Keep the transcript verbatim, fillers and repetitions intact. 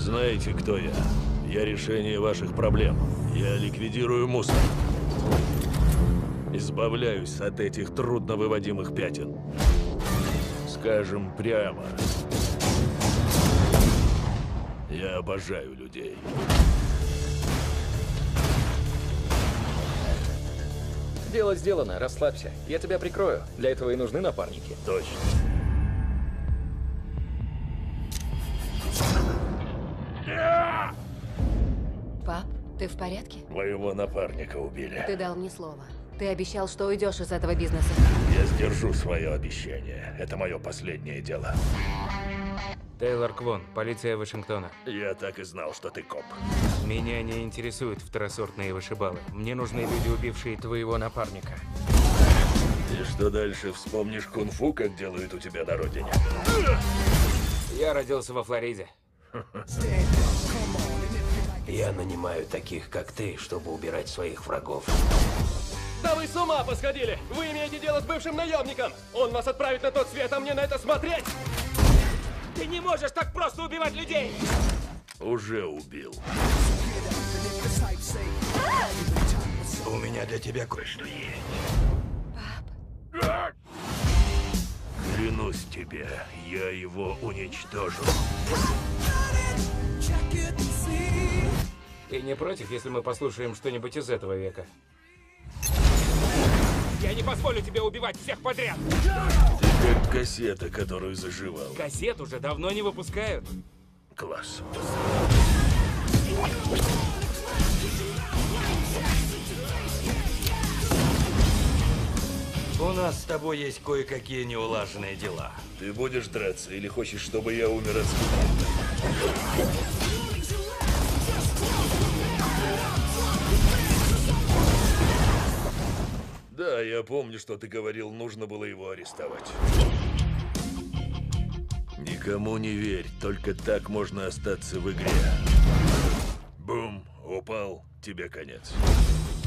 Знаете, кто я? Я решение ваших проблем. Я ликвидирую мусор. Избавляюсь от этих трудновыводимых пятен. Скажем прямо. Я обожаю людей. Дело сделано, расслабься. Я тебя прикрою. Для этого и нужны напарники. Точно. Пап, ты в порядке? Моего напарника убили. Ты дал мне слово. Ты обещал, что уйдешь из этого бизнеса. Я сдержу свое обещание. Это мое последнее дело. Тейлор Квон, полиция Вашингтона. Я так и знал, что ты коп. Меня не интересуют второсортные вышибалы. Мне нужны люди, убившие твоего напарника. И что дальше? Вспомнишь кунг-фу, как делают у тебя на родине? Я родился во Флориде. Я нанимаю таких, как ты, чтобы убирать своих врагов. Да вы с ума посходили! Вы имеете дело с бывшим наемником! Он вас отправит на тот свет, а мне на это смотреть! Ты не можешь так просто убивать людей! Уже убил. У меня для тебя кое-что есть. Пап, Клянусь тебе, я его уничтожу. Ты не против, если мы послушаем что-нибудь из этого века? Я не позволю тебе убивать всех подряд! Ты как кассета, которую заживал. Кассет уже давно не выпускают. Класс. У нас с тобой есть кое-какие неулаженные дела. Ты будешь драться или хочешь, чтобы я умер от скуки? Да, я помню, что ты говорил, нужно было его арестовать. Никому не верь, только так можно остаться в игре. Бум, упал, тебе конец.